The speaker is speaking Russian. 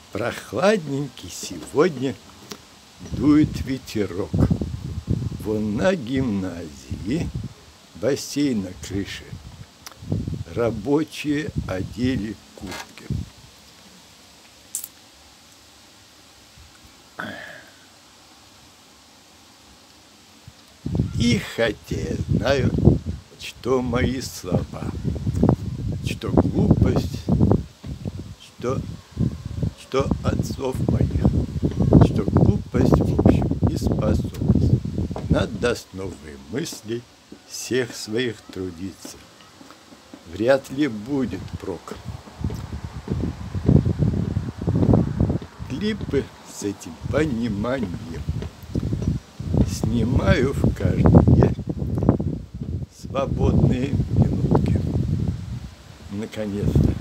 Прохладненький сегодня дует ветерок. Вон на гимназии бассейн на крыше. Рабочие одели куртки. И хотя я знаю, что мои слова, что глупость, что отцов моих, что глупость, в общем, и способность. Надо с новой мысли всех своих трудиться. Вряд ли будет прок. Клипы с этим пониманием снимаю в каждые свободные минутки. Наконец-то